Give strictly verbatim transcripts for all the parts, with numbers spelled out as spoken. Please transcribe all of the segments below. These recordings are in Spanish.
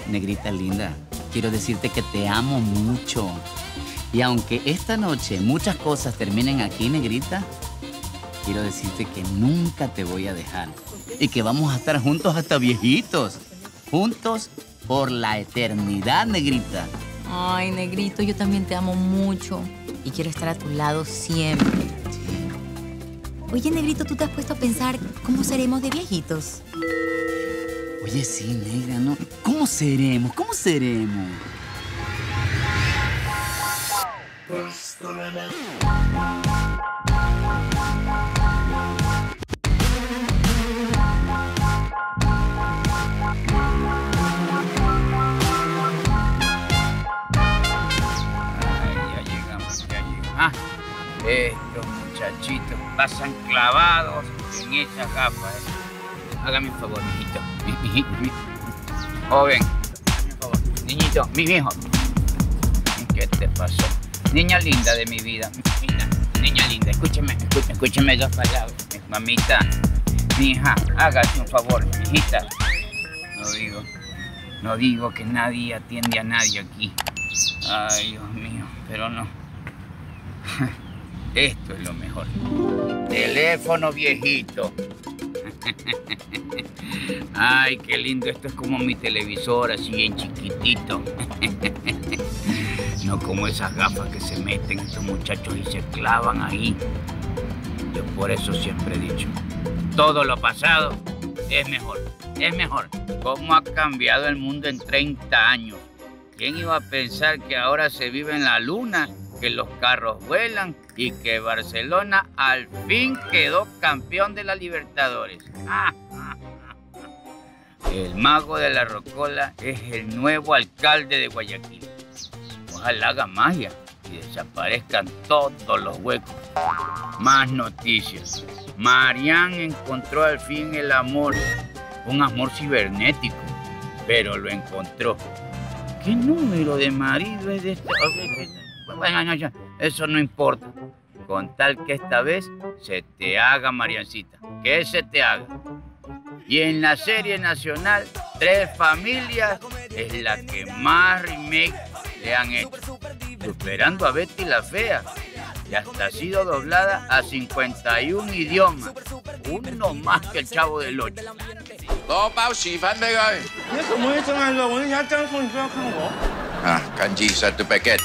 Negrita linda, quiero decirte que te amo mucho. Y aunque esta noche muchas cosas terminen aquí, negrita, quiero decirte que nunca te voy a dejar. Y que vamos a estar juntos hasta viejitos. Juntos por la eternidad, negrita. Ay, negrito, yo también te amo mucho. Y quiero estar a tu lado siempre. Oye, negrito, ¿tú te has puesto a pensar cómo seremos de viejitos? Oye, sí, negra, ¿no? ¿Cómo seremos? ¿Cómo seremos? Ah, estos muchachitos pasan clavados en esas gafas. ¿eh? Hágame un favor, mijito. Mi, mijito, mi... Joven, hágame un favor. Niñito, mi viejo. ¿Qué te pasó? Niña linda de mi vida. Niña, niña linda, escúcheme, escúcheme, escúcheme dos palabras. Mamita, mi hija, hágase un favor, mijita. No digo, no digo que nadie atiende a nadie aquí. Ay, Dios mío, pero no. Esto es lo mejor. Teléfono viejito. Ay, qué lindo. Esto es como mi televisor, así bien chiquitito. No como esas gafas que se meten estos muchachos y se clavan ahí. Yo por eso siempre he dicho, todo lo pasado es mejor. Es mejor. ¿Cómo ha cambiado el mundo en treinta años? ¿Quién iba a pensar que ahora se vive en la luna, que los carros vuelan y que Barcelona al fin quedó campeón de la Libertadores? El mago de la Rocola es el nuevo alcalde de Guayaquil. Ojalá haga magia y desaparezcan todos los huecos. Más noticias. Marianne encontró al fin el amor, un amor cibernético, pero lo encontró. ¿Qué número de marido es de este? Bueno, eso no importa. Con tal que esta vez se te haga, Mariancita. Que se te haga. Y en la serie nacional, Tres Familias es la que más remake le han hecho. Superando a Betty la Fea. Y hasta ha sido doblada a cincuenta y un idiomas. Uno más que el Chavo del Ocho. Ah, Kanji, satu paquete.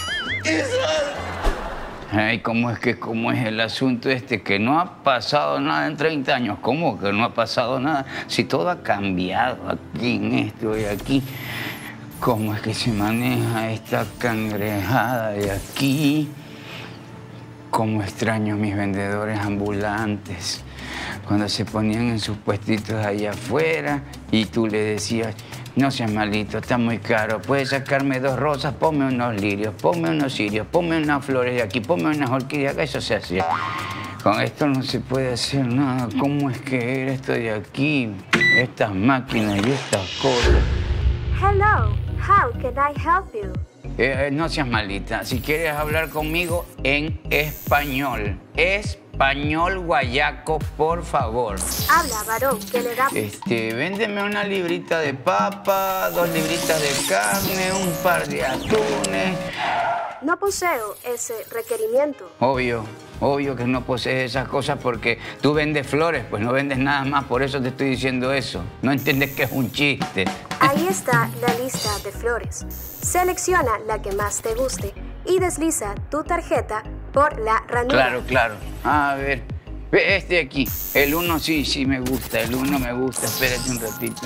Ay, ¿cómo es que cómo es el asunto este? Que no ha pasado nada en treinta años. ¿Cómo que no ha pasado nada? Si todo ha cambiado aquí, en esto y aquí. ¿Cómo es que se maneja esta cangrejada de aquí? Cómo extraño a mis vendedores ambulantes. Cuando se ponían en sus puestitos allá afuera y tú le decías, no seas malito, está muy caro, puedes sacarme dos rosas, ponme unos lirios, ponme unos cirios, ponme unas flores de aquí, ponme unas orquídeas, eso se hacía. Con esto no se puede hacer nada. ¿Cómo es que era esto de aquí? Estas máquinas y estas cosas. Hello, how can I help you? Eh, no seas malita. Si quieres hablar conmigo en español. Español guayaco, por favor. Habla, varón, ¿qué le da? Este, véndeme una librita de papa, dos libritas de carne, un par de atunes. No poseo ese requerimiento. Obvio, obvio que no posees esas cosas porque tú vendes flores, pues no vendes nada más, por eso te estoy diciendo eso. No entiendes que es un chiste. Ahí está la lista de flores. Selecciona la que más te guste y desliza tu tarjeta por la ranura. Claro, claro. A ver, este aquí. El uno sí, sí me gusta. El uno me gusta. Espérate un ratito.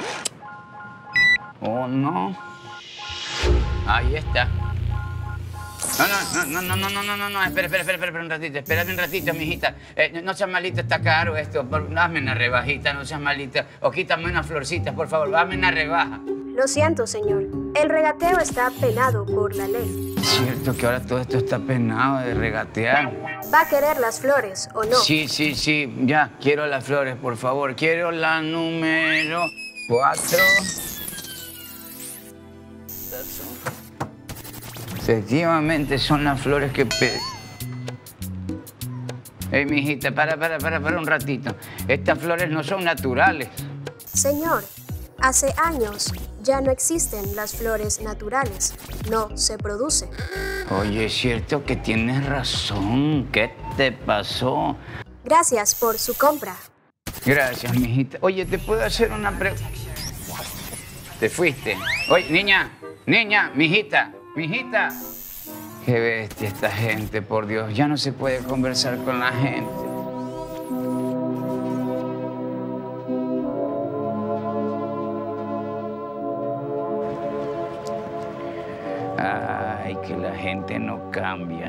Oh, no. Ahí está. No, no, no, no, no, no, no, no, no, espera, espera, espera, espera un ratito, espérate un ratito, mijita. Eh, no seas malita, está caro esto. Dame una rebajita, no seas malita. O quítame unas florcitas, por favor, dame una rebaja. Lo siento, señor. El regateo está penado por la ley. Es cierto que ahora todo esto está penado de regatear. ¿Va a querer las flores o no? Sí, sí, sí, ya, quiero las flores, por favor. Quiero la número cuatro. Efectivamente, son las flores que pedí. Ey, mijita, para, para, para, para un ratito. Estas flores no son naturales. Señor, Hace años ya no existen las flores naturales, no se producen. Oye, es cierto que tienes razón. ¿Qué te pasó? Gracias por su compra. Gracias, mijita. Oye, ¿te puedo hacer una pregunta? Te fuiste. Oye, niña, niña, mijita, mijita. Qué bestia esta gente, por Dios. Ya no se puede conversar con la gente. Ay, que la gente no cambia.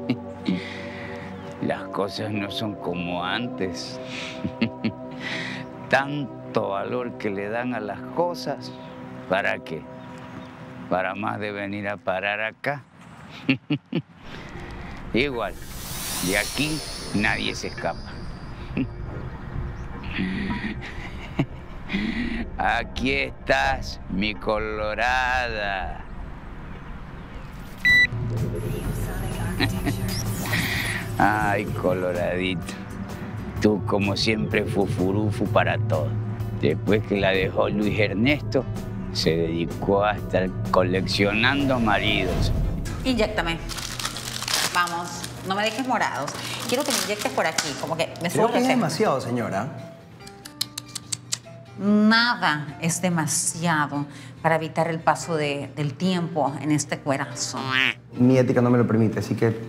Las cosas no son como antes. Tanto valor que le dan a las cosas. ¿Para qué? Para más de venir a parar acá. Igual, de aquí nadie se escapa. Aquí estás, mi colorada. Ay, coloradito. Tú, como siempre, fufurufu para todo. Después que la dejó Luis Ernesto, se dedicó a estar coleccionando maridos. Inyéctame. Vamos, no me dejes morados. Quiero que me inyectes por aquí, como que me Creo subo que es demasiado, señora. Nada es demasiado para evitar el paso de, del tiempo en este cuerazo. Mi ética no me lo permite, así que...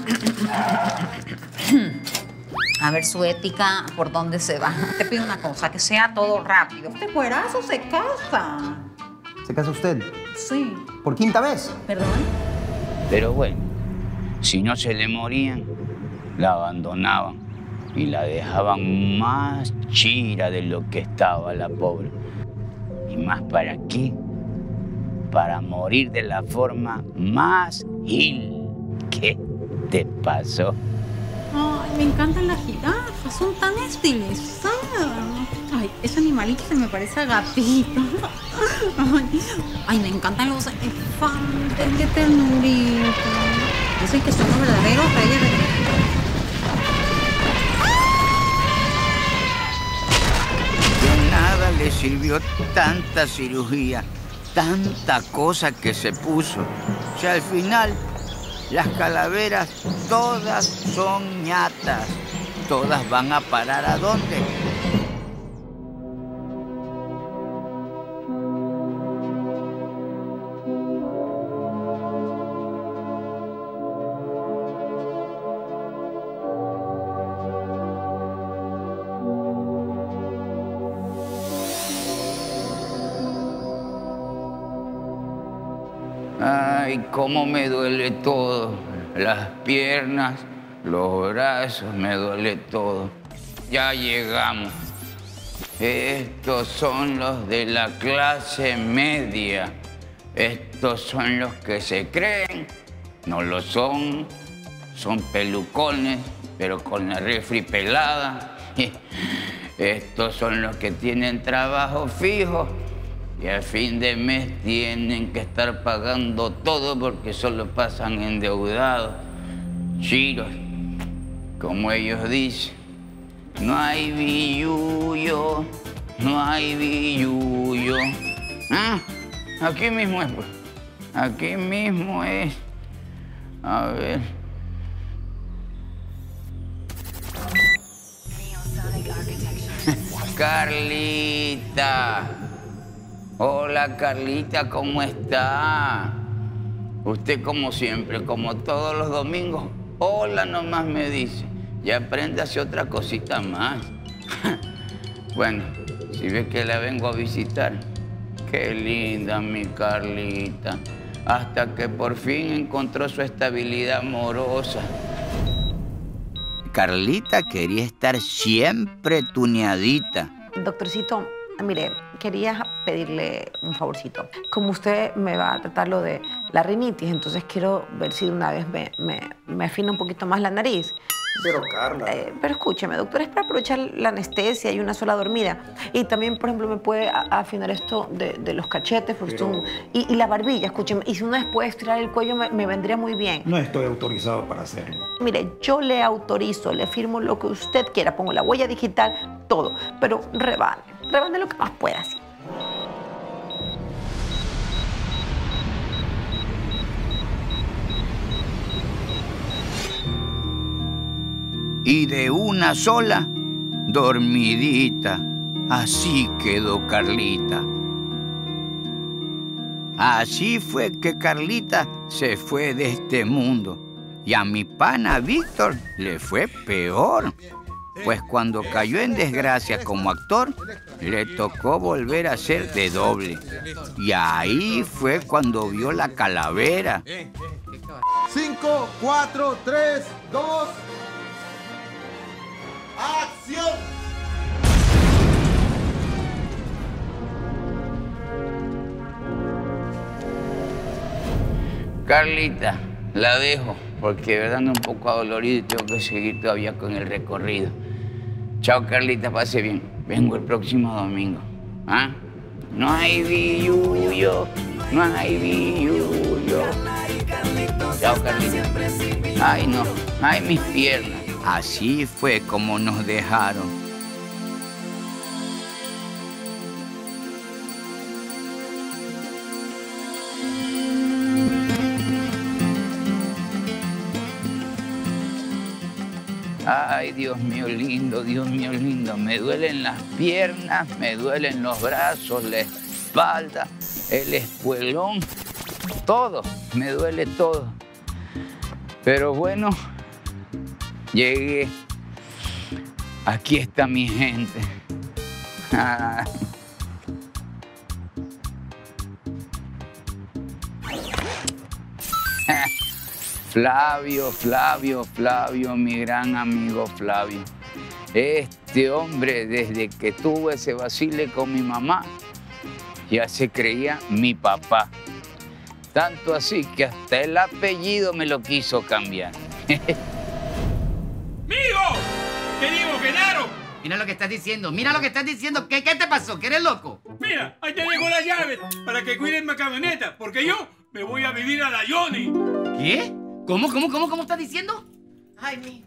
A ver, su ética, ¿por dónde se va? Te pido una cosa, que sea todo rápido. Este cuerazo se casa. ¿Se casa usted? Sí. ¿Por quinta vez? ¿Perdón? Pero bueno, si no se le morían, la abandonaban y la dejaban más chira de lo que estaba la pobre. ¿Y más para qué? Para morir de la forma más gil. ¿Qué te pasó? Ay, me encantan las jirafas, son tan estilizadas. Ay, ese animalito se me parece a gatito. Ay, ay, me encantan los elefantes, qué ternurita. Dicen que son los verdaderos reyes de... De nada le sirvió tanta cirugía, tanta cosa que se puso. O sea, al final, las calaveras todas son ñatas. Todas van a parar ¿a dónde? Ay, cómo me duele todo. Las piernas, los brazos, me duele todo. Ya llegamos. Estos son los de la clase media. Estos son los que se creen. No lo son. Son pelucones, pero con la refri pelada. Estos son los que tienen trabajo fijo. Y a fin de mes tienen que estar pagando todo porque solo pasan endeudados. Chiros, como ellos dicen, no hay billullo, no hay billullo. Ah, aquí mismo es, pues. Aquí mismo es. A ver. Carlita. Hola, Carlita, ¿cómo está? Usted, como siempre, como todos los domingos, hola nomás me dice. Ya aprende a hacer otra cosita más. Bueno, si ve que la vengo a visitar, qué linda mi Carlita. Hasta que por fin encontró su estabilidad amorosa. Carlita quería estar siempre tuneadita. Doctorcito, mire, quería pedirle un favorcito. Como usted me va a tratar lo de la rinitis, entonces quiero ver si de una vez me, me, me afina un poquito más la nariz. Pero, Carla... Eh, pero escúcheme, doctor, es para aprovechar la anestesia y una sola dormida. Y también, por ejemplo, me puede a, afinar esto de, de los cachetes porque pero... son, y, y la barbilla, escúcheme. Y si una vez puede estirar el cuello, me, me vendría muy bien. No estoy autorizado para hacerlo. Mire, yo le autorizo, le firmo lo que usted quiera. Pongo la huella digital, todo. Pero rebane, rebane lo que más pueda, sí. y de una sola, dormidita. Así quedó Carlita. Así fue que Carlita se fue de este mundo. Y a mi pana Víctor le fue peor. Pues cuando cayó en desgracia como actor, le tocó volver a ser de doble. Y ahí fue cuando vio la calavera. Cinco, cuatro, tres, dos... ¡Acción! Carlita, la dejo, porque de verdad ando un poco adolorido y tengo que seguir todavía con el recorrido. Chao, Carlita, pase bien. Vengo el próximo domingo. ¿Ah? No hay billuyo, no hay billuyo. Chao, Carlita. Ay, no, ay, mis piernas. Así fue como nos dejaron. Ay, Dios mío lindo, Dios mío lindo. Me duelen las piernas, me duelen los brazos, la espalda, el espuelón. Todo, me duele todo. Pero bueno, llegué. Aquí está mi gente. Ah. Flavio, Flavio, Flavio, mi gran amigo Flavio. Este hombre, desde que tuvo ese vacile con mi mamá, ya se creía mi papá. Tanto así que hasta el apellido me lo quiso cambiar. ¡Migo! ¡Te digo, Genaro! Mira lo que estás diciendo, mira lo que estás diciendo. ¿Qué, qué te pasó? ¿Que eres loco? Mira, ahí te dejo las llaves para que cuiden mi camioneta, porque yo me voy a vivir a la Johnny. ¿Qué? ¿Cómo, cómo, cómo, cómo estás diciendo? Ay, mi...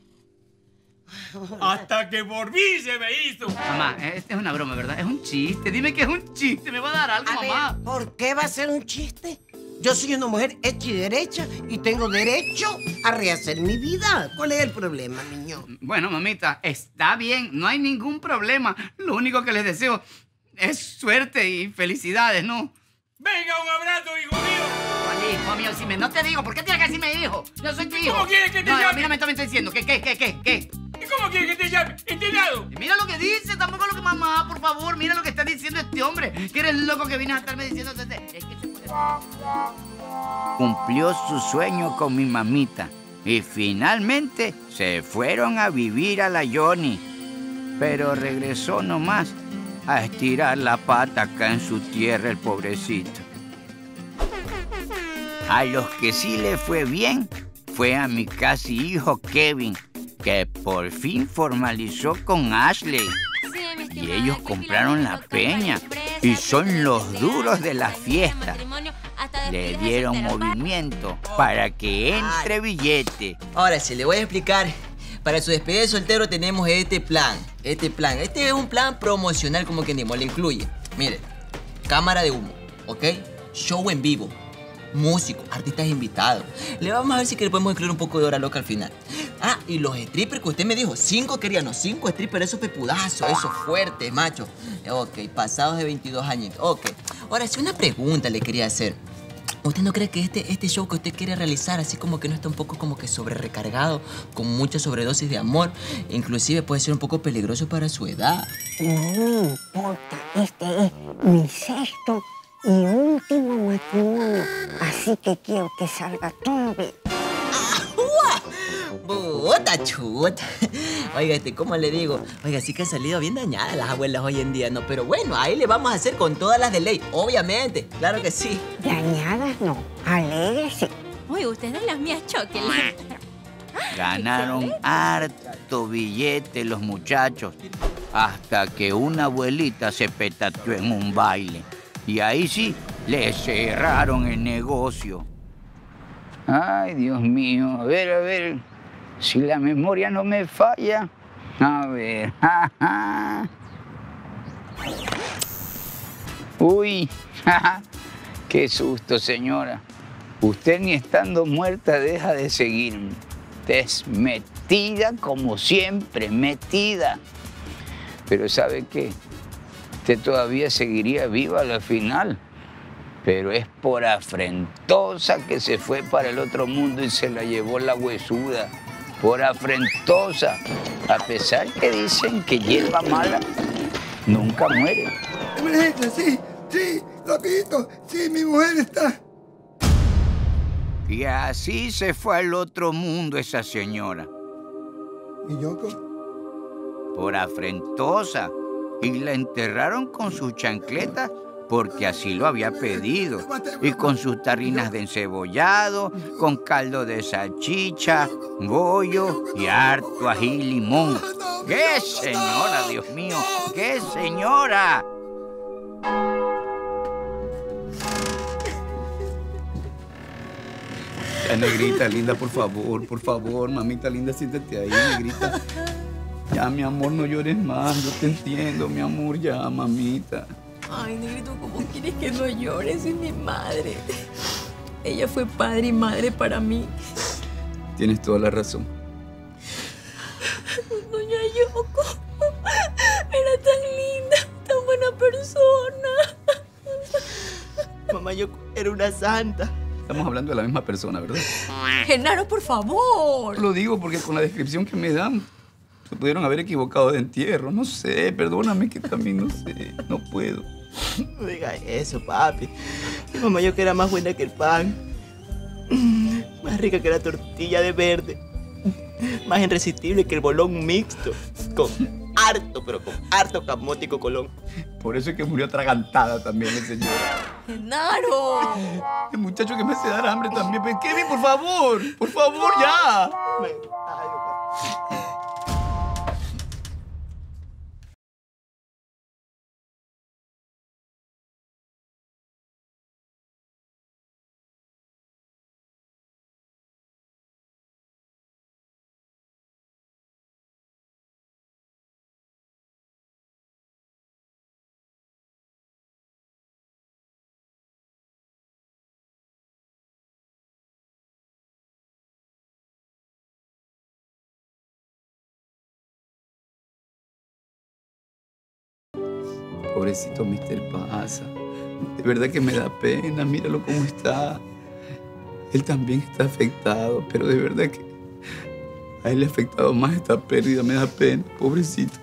Hasta que por mí se me hizo. Mamá, esta es una broma, ¿verdad? Es un chiste. Dime que es un chiste. ¿Me va a dar algo, a mamá? Ver, ¿por qué va a ser un chiste? Yo soy una mujer hecha y derecha y tengo derecho a rehacer mi vida. ¿Cuál es el problema, niño? Bueno, mamita, está bien. No hay ningún problema. Lo único que les deseo es suerte y felicidades, ¿no? Venga, un abrazo, hijo mío. Hijo mío, si me, no te digo, ¿por qué tienes que decirme hijo? Yo soy tu hijo. ¿Cómo quieres que te no, llame? A mí no me está diciendo. ¿Qué, qué, qué, qué, qué? ¿Y cómo quieres que te llame? ¿Enterado? Mira lo que dice, tampoco lo que mamá, por favor. Mira lo que está diciendo este hombre. Que eres loco que vienes a estarme diciendo. Es que se puede... Cumplió su sueño con mi mamita. Y finalmente se fueron a vivir a la Johnny. Pero regresó nomás a estirar la pata acá en su tierra el pobrecito. A los que sí le fue bien fue a mi casi hijo Kevin, que por fin formalizó con Ashley. Y ellos compraron la peña y son los duros de la fiesta. Le dieron movimiento para que entre billete. Ahora sí, le voy a explicar. Para su despedida de soltero tenemos este plan. Este plan. Este es un plan promocional, como que ni le incluye. Mire, cámara de humo, ¿ok? Show en vivo. Músicos, artistas invitados. Le vamos a ver si que le podemos incluir un poco de hora loca al final. Ah, y los strippers que usted me dijo, cinco querían, no, cinco strippers, esos pepudazos, esos fuertes, macho. Ok, pasados de veintidós años. Ok. Ahora, sí, una pregunta le quería hacer. ¿Usted no cree que este, este show que usted quiere realizar, así como que no está un poco como que sobre recargado, con mucha sobredosis de amor, inclusive puede ser un poco peligroso para su edad? No me importa, este es mi sexto y último matrimonio, así que quiero que salga todo bien. ¡Puta chuta! Oiga, este, ¿cómo le digo? Oiga, sí que han salido bien dañadas las abuelas hoy en día, ¿no? Pero bueno, ahí le vamos a hacer con todas las de ley, obviamente, claro que sí. Dañadas no, alegres sí. Uy, ustedes las mías choquen. Ganaron harto billete los muchachos, hasta que una abuelita se petateó en un baile. Y ahí sí, le cerraron el negocio. Ay, Dios mío. A ver, a ver. Si la memoria no me falla. A ver. Uy. Qué susto, señora. Usted ni estando muerta deja de seguirme. Desmet. metida como siempre, metida. Pero ¿sabe qué? Usted todavía seguiría viva a la final. Pero es por afrentosa que se fue para el otro mundo y se la llevó la huesuda. Por afrentosa. A pesar que dicen que hierba mala nunca muere. Emergencia, sí, sí, rapidito, sí, mi mujer está. Y así se fue al otro mundo esa señora. ¿Y Yoko? Por afrentosa. Y la enterraron con sus chancletas porque así lo había pedido. Y con sus tarrinas de encebollado, con caldo de salchicha, bollo y harto ají y limón. ¡Qué señora, Dios mío! ¡Qué señora! Ya, negrita, linda, por favor, por favor, mamita linda, siéntate ahí, negrita. Ya, mi amor, no llores más, yo te entiendo, mi amor, ya, mamita. Ay, negrito, ¿cómo quieres que no llores? Es mi madre. Ella fue padre y madre para mí. Tienes toda la razón. Doña Yoko era tan linda, tan buena persona. Mamá Yoko era una santa. Estamos hablando de la misma persona, ¿verdad? Genaro, por favor. Lo digo porque con la descripción que me dan, se pudieron haber equivocado de entierro. No sé, perdóname que también no sé, no puedo. No digas eso, papi. Mi mamá Yoko era más buena que el pan. Más rica que la tortilla de verde. Más irresistible que el bolón mixto. Con harto, pero con harto camote y cocolón. Por eso es que murió atragantada también el señor. ¡Genaro! El muchacho que me hace dar hambre también. Pero Kevin, por favor, por favor, ya. Pobrecito mister Pasa. De verdad que me da pena. Míralo cómo está. Él también está afectado, pero de verdad que a él le ha afectado más esta pérdida. Me da pena. Pobrecito.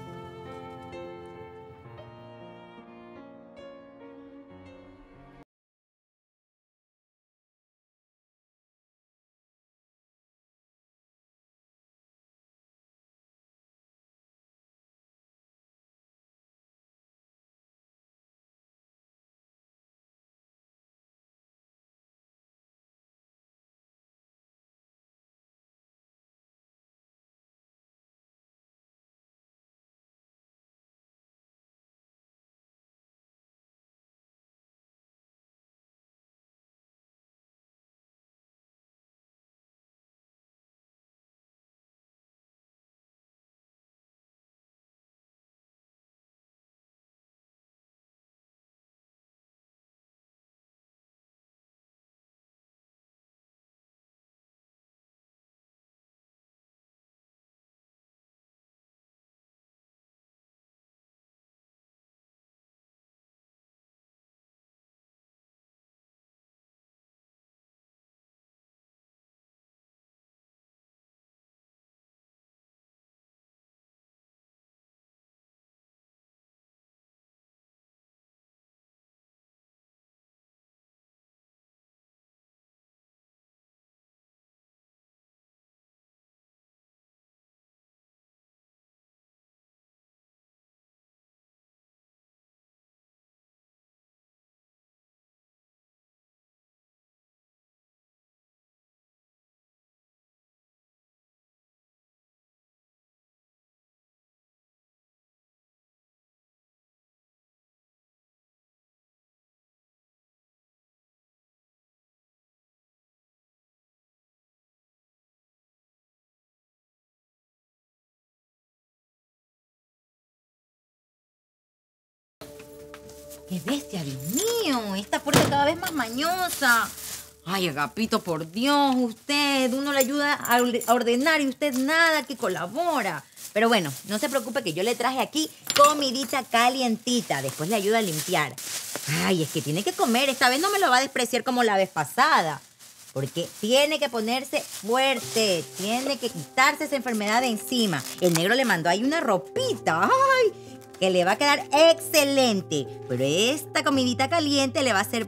¡Qué bestia, Dios mío! Esta puerta cada vez más mañosa. Ay, Agapito, por Dios, usted, uno le ayuda a ordenar y usted nada que colabora. Pero bueno, no se preocupe que yo le traje aquí comidita calientita. Después le ayudo a limpiar. Ay, es que tiene que comer. Esta vez no me lo va a despreciar como la vez pasada. Porque tiene que ponerse fuerte. Tiene que quitarse esa enfermedad de encima. El negro le mandó ahí una ropita. Ay, que le va a quedar excelente. Pero esta comidita caliente le va a hacer...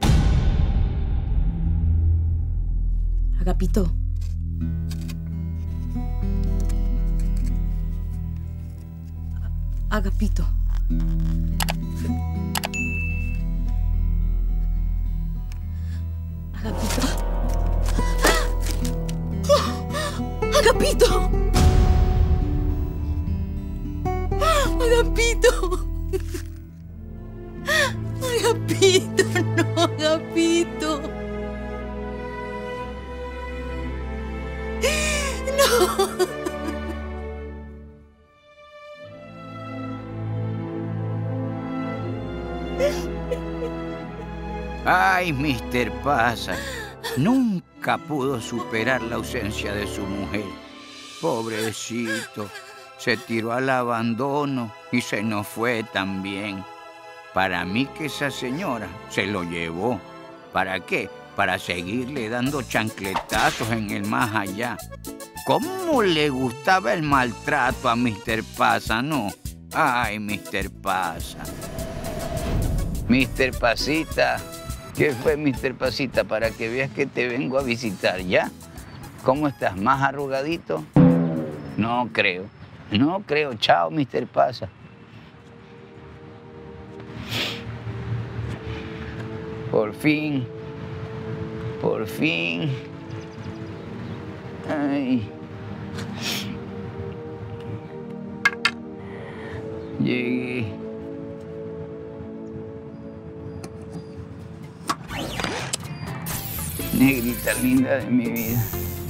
Agapito. Agapito. Agapito. Agapito. Agapito. Agapito, no, Agapito. No. Ay, mister Pasa, nunca pudo superar la ausencia de su mujer. Pobrecito, se tiró al abandono y se nos fue también. Para mí que esa señora se lo llevó. ¿Para qué? Para seguirle dando chancletazos en el más allá. ¿Cómo le gustaba el maltrato a mister Pasa, no? Ay, mister Pasa. mister Pasita, ¿qué fue, mister Pasita? Para que veas que te vengo a visitar, ¿ya? ¿Cómo estás? ¿Más arrugadito? No creo, no creo. Chao, mister Pasa. Por fin, por fin. Ay. Llegué. Negrita linda de mi vida.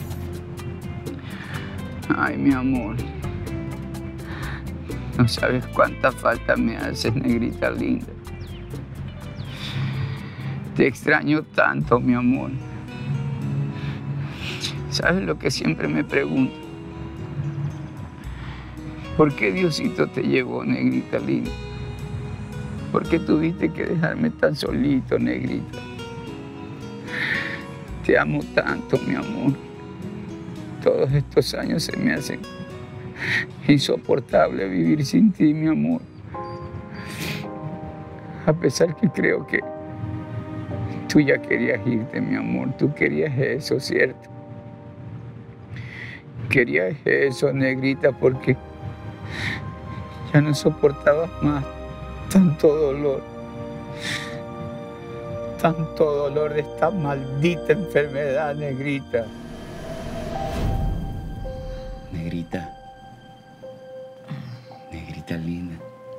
Ay, mi amor. No sabes cuánta falta me haces, negrita linda. Te extraño tanto, mi amor. ¿Sabes lo que siempre me pregunto? ¿Por qué Diosito te llevó, negrita linda? ¿Por qué tuviste que dejarme tan solito, negrita? Te amo tanto, mi amor. Todos estos años se me hacen insoportable vivir sin ti, mi amor. A pesar que creo que tú ya querías irte, mi amor. Tú querías eso, ¿cierto? Querías eso, negrita, porque ya no soportabas más tanto dolor. Tanto dolor de esta maldita enfermedad, negrita. Negrita. Negrita linda.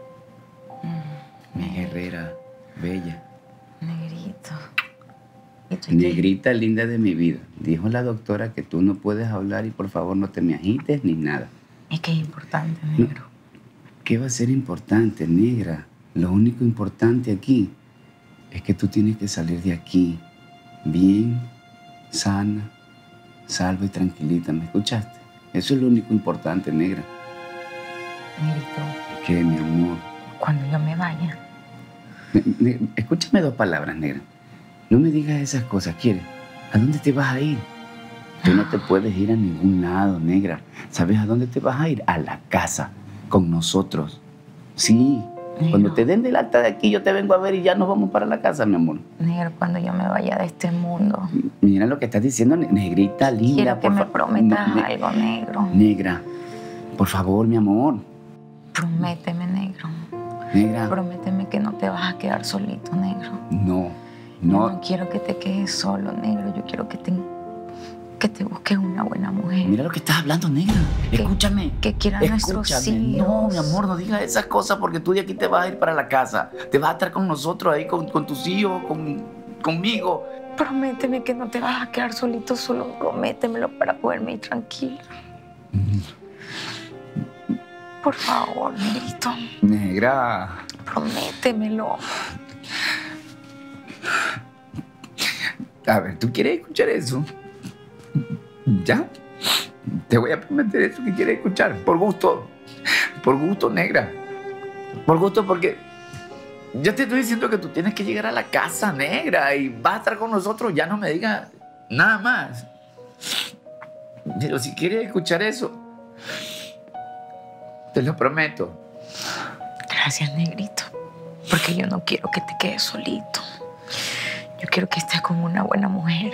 Mi guerrera bella. Negrito. Negrita linda de mi vida. Dijo la doctora que tú no puedes hablar y por favor no te me agites ni nada. Es que es importante, negro. No. ¿Qué va a ser importante, negra? Lo único importante aquí es que tú tienes que salir de aquí bien, sana, salva y tranquilita. ¿Me escuchaste? Eso es lo único importante, negra. Negrito. ¿Qué, mi amor? Cuando yo me vaya. Ne ne escúchame dos palabras, negra. No me digas esas cosas, ¿quieres? ¿A dónde te vas a ir? Tú no te puedes ir a ningún lado, negra. ¿Sabes a dónde te vas a ir? A la casa, con nosotros. Sí. Negro. Cuando te den del alta de aquí, yo te vengo a ver y ya nos vamos para la casa, mi amor. Negro, cuando yo me vaya de este mundo. Mira lo que estás diciendo, negrita linda. Quiero que me prometas ne algo, negro. Negra, por favor, mi amor. Prométeme, negro. Negra. Prométeme que no te vas a quedar solito, negro. No, no. Yo no quiero que te quedes solo, negro. Yo quiero que te, que te busques una buena mujer. Mira lo que estás hablando, negra. Que, Escúchame. Que quiera nuestros hijos. No, mi amor, no digas esas cosas porque tú de aquí te vas a ir para la casa. Te vas a estar con nosotros ahí, con, con tus hijos, con, conmigo. Prométeme que no te vas a quedar solito, solo prométemelo para poderme ir tranquila. Por favor, negrito. Negra. Prométemelo. A ver, ¿tú quieres escuchar eso? ¿Ya? Te voy a prometer eso que quieres escuchar. Por gusto. Por gusto, negra. Por gusto, porque ya te estoy diciendo que tú tienes que llegar a la casa, negra, y vas a estar con nosotros. Ya no me digas nada más. Pero si quieres escuchar eso, te lo prometo. Gracias, negrito. Porque yo no quiero que te quedes solito. Yo quiero que estés con una buena mujer.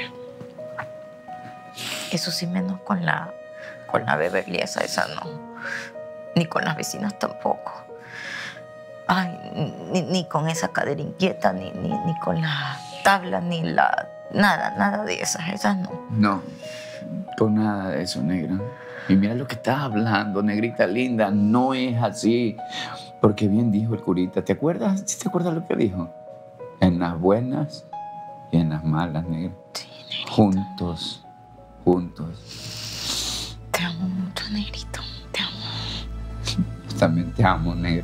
Eso sí, menos con la, con la Beverly, esa, esa no. Ni con las vecinas tampoco. Ay, ni, ni con esa cadera inquieta, ni, ni, ni con la tabla, ni la... Nada, nada de esas, esas no. No, con nada de eso, negra. Y mira lo que estás hablando, negrita linda. No es así. Porque bien dijo el curita. ¿Te acuerdas? ¿Sí te acuerdas lo que dijo? En las buenas y en las malas, negra. Sí, negrito. Juntos, juntos. Te amo mucho, negrito. Te amo. Yo también te amo, negra.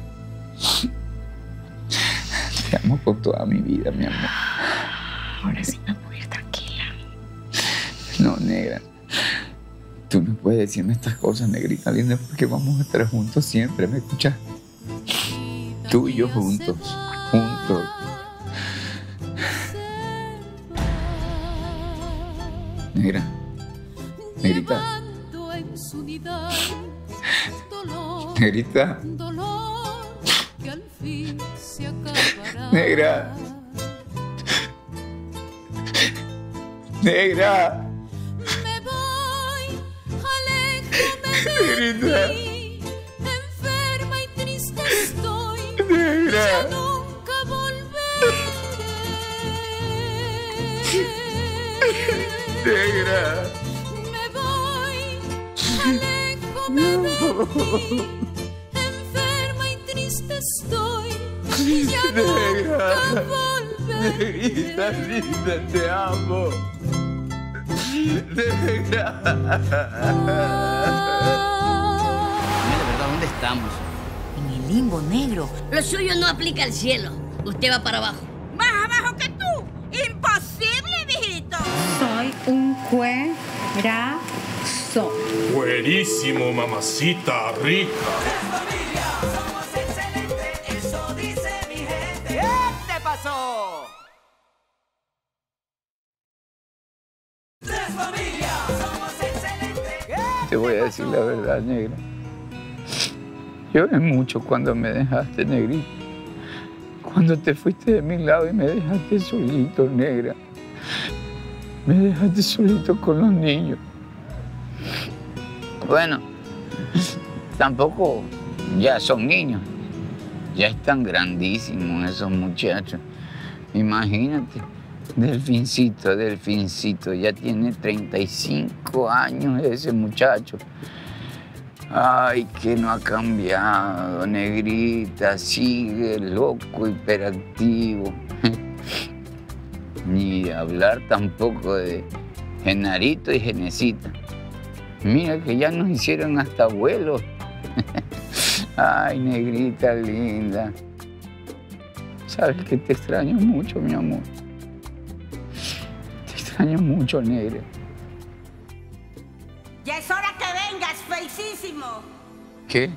Te amo con toda mi vida, mi amor. Ahora sí me voy a ir tranquila. No, negra. Tú no puedes decirme estas cosas, negrita linda, porque vamos a estar juntos siempre, ¿me escuchas? Tú y yo juntos, juntos. Negra, negrita. Negrita. Negra. Negra. Me voy, aléjame de Negrita. ti. Enferma y triste estoy. Negra. Ya nunca volveré. Negra. Me voy, aléjame de ti. Enferma y triste estoy. Ya Negra. nunca volveré. Negrita linda, te amo. Negra. Dime de verdad, ¿dónde estamos? En el limbo, negro. Lo suyo no aplica al cielo. Usted va para abajo. ¡Más abajo que tú! ¡Imposible, mijito! Soy un cuerazo. Buenísimo, mamacita rica. ¿Qué te pasó? Te voy a decir la verdad, negra. Lloré mucho cuando me dejaste, negrita. Cuando te fuiste de mi lado y me dejaste solito, negra. Me dejaste solito con los niños. Bueno, tampoco ya son niños. Ya están grandísimos esos muchachos. Imagínate. Delfincito, Delfincito, ya tiene treinta y cinco años ese muchacho. Ay, que no ha cambiado, negrita, sigue loco, hiperactivo. Ni hablar tampoco de Genarito y Genecita. Mira que ya nos hicieron hasta abuelos. Ay, negrita linda. Sabes que te extraño mucho, mi amor. Te extraño mucho, negra. Ya es hora que vengas, feicísimo. ¿Qué?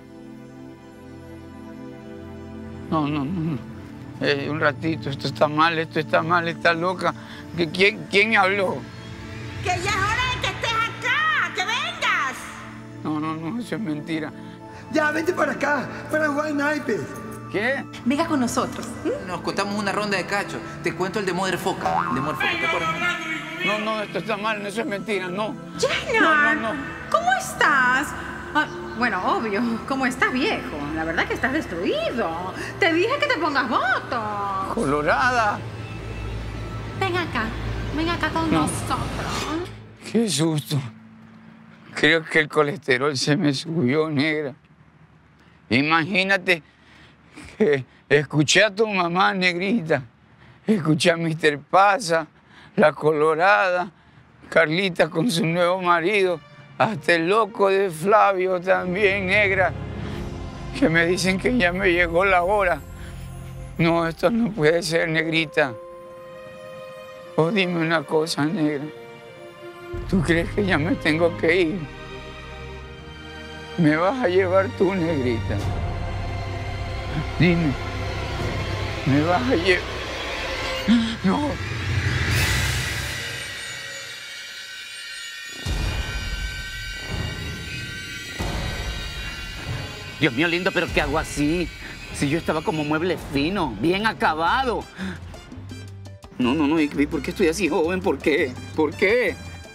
No, no, no. no. Eh, un ratito, esto está mal, esto está mal, está loca. ¿Qui- ¿Quién, quién me habló? Que ya es hora de que estés acá, que vengas. No, no, no, eso es mentira. Ya, vente para acá, para jugar naipes. ¿Qué? Venga con nosotros. Nos contamos una ronda de cacho. Te cuento el de Mother Foca. El de Mother Foca, ¿te acuerdas? No, no, esto está mal, eso es mentira, no. Jenna, No, no, no. ¿cómo estás? Ah, bueno, obvio, ¿cómo estás, viejo? La verdad que estás destruido. Te dije que te pongas votos. Colorada. Ven acá, ven acá con No. nosotros. Qué susto. Creo que el colesterol se me subió, negra. Imagínate que escuché a tu mamá, negrita. Escuché a mister Pasa, la Colorada, Carlita con su nuevo marido, hasta el loco de Flavio también, negra, que me dicen que ya me llegó la hora. No, esto no puede ser, negrita. O dime una cosa, negra. ¿Tú crees que ya me tengo que ir? ¿Me vas a llevar tú, negrita? Dime. ¿Me vas a llevar? No. Dios mío, lindo, pero ¿qué hago así? Si yo estaba como mueble fino, bien acabado. No, no, no, ¿y por qué estoy así joven? ¿Por qué? ¿Por qué?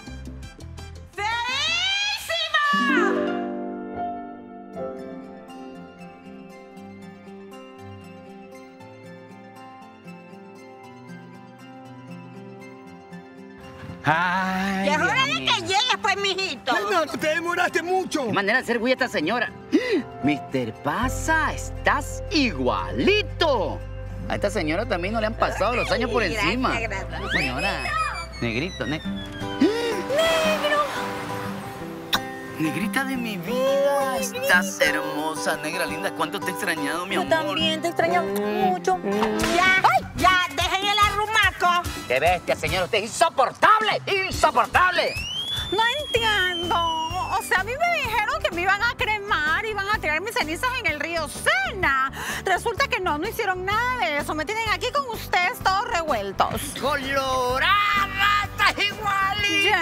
Ay, Ya es Dios hora de mío. que llegues, pues, mijito. Fernando, te demoraste mucho. Qué manera de ser bulla esta señora. mister Pasa, estás igualito. A esta señora también no le han pasado los años por Gracias, encima. gracias. Señora, negrito, ne ¡Negro! Negrita de mi vida, estás hermosa, negra linda. ¿Cuánto te he extrañado, mi Yo amor? también te extraño mucho. Ya, ya, dejen el arrumaco. ¡Qué bestia, señora! ¡Usted es insoportable! ¡Insoportable! No entiendo. O sea, a mí me dijeron que me iban a cremar, iban a tirar mis cenizas en el río Sena. Resulta que no, no hicieron nada de eso. Me tienen aquí con ustedes todos revueltos. ¡Colorada! ¡Estás igualita!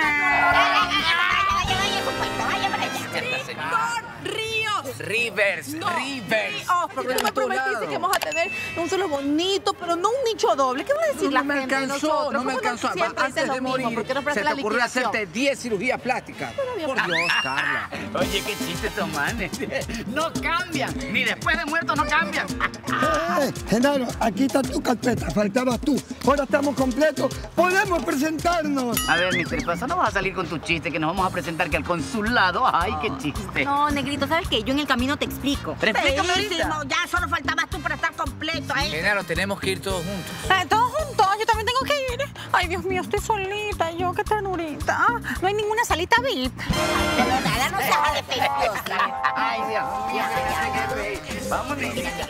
¡Ríos! Rivers, No, Rivers. Oh, porque tú me prometiste que vamos a tener un solo bonito, pero no un nicho doble. ¿Qué va a decir No la me gente de alcanzó, nosotros? no me ¿Cómo alcanzó. siempre Antes dices lo de mismo? morir, ¿Por qué no se ofreces te la ocurrió liquidación? hacerte diez cirugías plásticas. Por Dios, Carla. Oye, qué chiste tomanes. No cambian. Ni después de muerto no cambian. Eh, Genaro, aquí está tu carpeta, faltabas tú. Ahora estamos completos, podemos presentarnos. A ver, mister Pasa, no vas a salir con tu chiste que nos vamos a presentar que al consulado. ¡Ay, qué chiste! No, negrito, ¿sabes qué? Yo en el camino te explico. Pero explícame ahorita. Feísimo, ya solo faltabas tú para estar completo, ¿eh? Genaro, tenemos que ir todos juntos. Eh, todos juntos, yo también tengo que ir. Ay, Dios mío, estoy solita. Yo, qué ternurita. Ah, no hay ninguna salita V I P. De verdad, ya no seas defectuosa. ¡Ay, Dios mío! Vamos, negrita.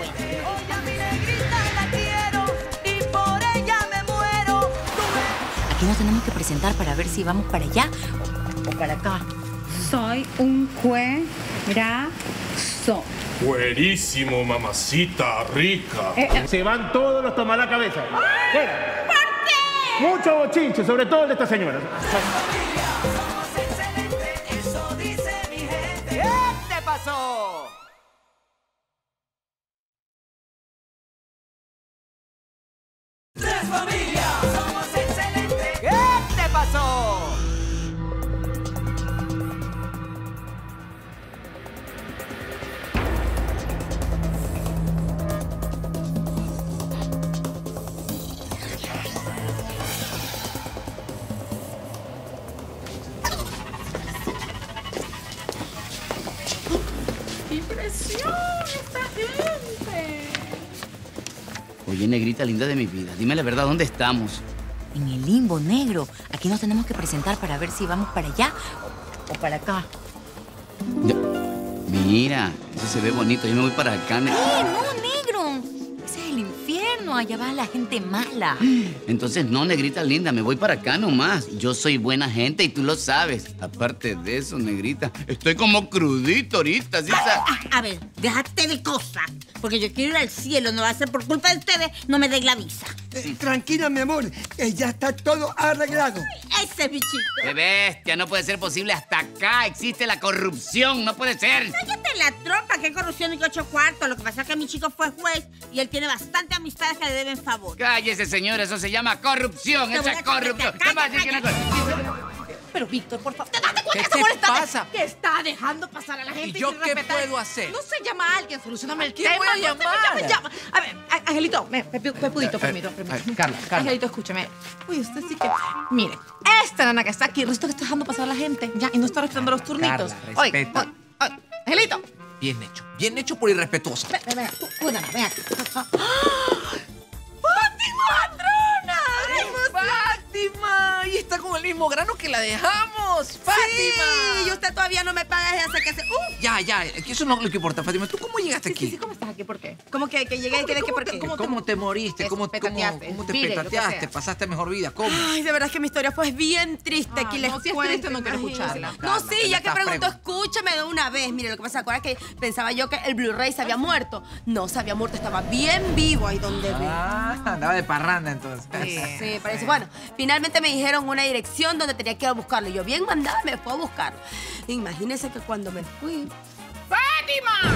Aquí nos tenemos que presentar para ver si vamos para allá o para acá. Soy un juegazo. Buenísimo, mamacita rica. Eh, Se van todos los tomar la cabeza. Fuera. ¿Por qué? Mucho bochinche, sobre todo el de esta señora. ¿Qué te pasó? ¡Tres familias! ¡Somos excelentes! ¿Qué te pasó? ¡Qué impresión esta gente! Oye, negrita linda de mi vida, dime la verdad, ¿dónde estamos? En el limbo negro. Aquí nos tenemos que presentar para ver si vamos para allá o para acá. Ya. Mira, eso se ve bonito. Yo me voy para acá. ne- ¡Eh, no, negro! Ese es el infierno. Allá va la gente mala. Entonces, no, negrita linda, me voy para acá nomás. Yo soy buena gente y tú lo sabes. Aparte de eso, negrita, estoy como crudito ahorita, ¿sí sabes? Ah, a ver, déjate de cosas. Porque yo quiero ir al cielo, no va a ser por culpa de ustedes, no me den la visa. Eh, tranquila, mi amor, que ya está todo arreglado. Ese bichito. ¡Qué bestia! No puede ser posible. Hasta acá existe la corrupción. No puede ser. Cállate la tropa, qué corrupción y qué ocho cuartos. Lo que pasa es que mi chico fue juez y él tiene bastante amistades que le deben favor. Cállese, señor. Eso se llama corrupción. Te Esa voy es a- corrupción. cállate, ¿Qué va a decir que no cállate. corrupción? Pero, Víctor, por favor, ¿te das cuenta ¿Qué que te esta mujer está de- pasa? que está dejando pasar a la gente? ¿Y yo sin qué respetar? puedo hacer? No se llama a alguien, solucioname el ¿Quién tema. voy a no sé, llamar? llama, llama. A ver, a- Angelito, me, Pepu- Pepudito, Eh, permito, eh, permito. eh, Carla, Carla. Angelito, escúchame. Uy, usted sí que... Mire, esta nana que está aquí, resulta que está dejando pasar a la gente, ya, y no está respetando los turnitos. Carla, Oye, respeta. oye, oye, Angelito, Bien hecho. Bien hecho por irrespetuosa. ven, ven, ven, tú, cuídame, ven aquí. ¡Fátima! ¡Patrona! ¡Fátima! Y está con el mismo mismo grano que la dejamos, Fátima. Sí, y usted todavía no me paga desde hace que se... Uh. Ya, ya, que eso no es lo que importa, Fátima. ¿Tú cómo llegaste aquí? Sí, sí, ¿cómo estás aquí? ¿Por qué? ¿Cómo que, que llegué y que de qué por qué? ¿Cómo, ¿Cómo te moriste? ¿Cómo, cómo, cómo te Mire, petateaste? ¿Pasaste mejor vida? ¿Cómo? Ay, de verdad que mi historia fue bien triste. Aquí les no, si es cuento, triste, no quiero imagínense. escucharla. No, sí, ya que estás preguntó, pregun- escúchame de una vez. Mire, lo que pasa, ¿se acuerda que pensaba yo que el Blu-ray se había muerto? No, se había muerto, estaba bien vivo ahí donde ve. Ah, andaba de parranda entonces. Sí, parece. Bueno, finalmente me dijeron una dirección donde tenía que ir a buscarlo. Yo bien mandada me fui a buscar. Imagínense que cuando me fui... ¡Fátima!